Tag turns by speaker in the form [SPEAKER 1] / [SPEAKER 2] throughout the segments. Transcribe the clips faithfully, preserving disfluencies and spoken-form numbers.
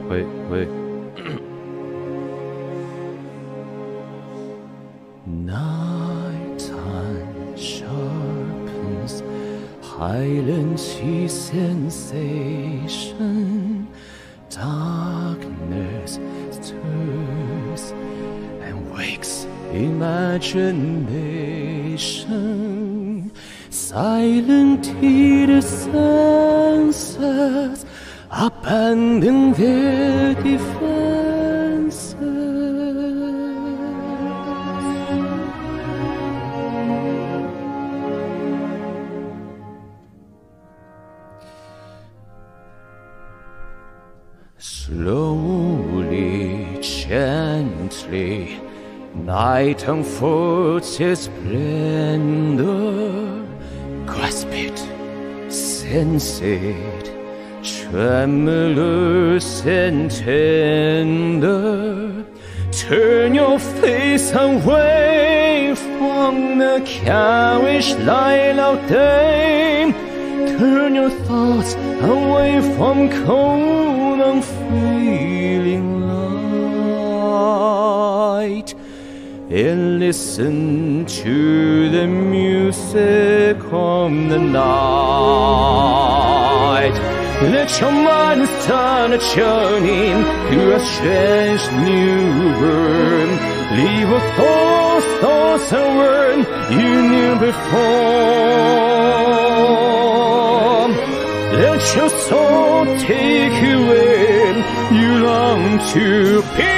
[SPEAKER 1] 喂喂。
[SPEAKER 2] Nighttime sharpens silent sensation. Darkness stirs and wakes imagination. Silent the senses abandon their defenses. Slowly, gently, night unfolds its splendor. Grasp it, sense it, tremulous and tender. Turn your face away from the cowish light of day. Turn your thoughts away from cold, unfailing light, and listen to the music of the night. Let your mind start a journey through a strange new world. Leave a thoughts, thoughts and words you knew before. Let your soul take you where you long to be.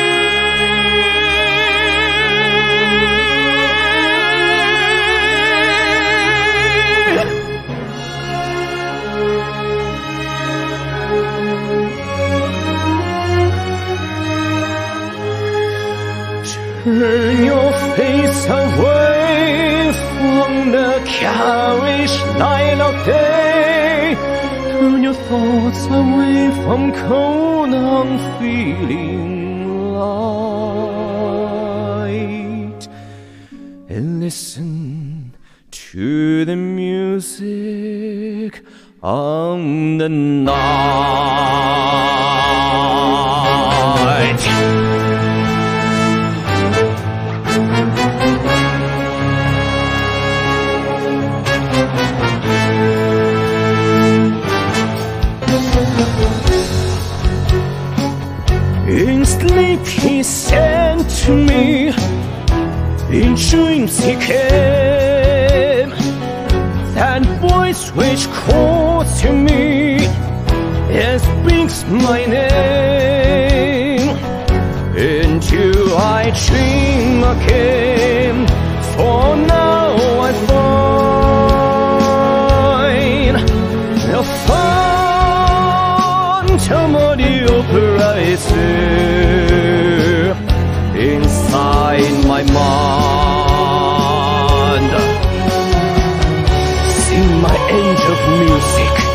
[SPEAKER 2] Turn your face away from the cowish light of day. Turn your thoughts away from cold, unfeeling light, and listen to the music on the night. In sleep he said to me, in dreams he came. That voice which calls to me and speaks my name. Into I dream again, for now I find the phantom of the opera is there inside my mind. Sing my angel music.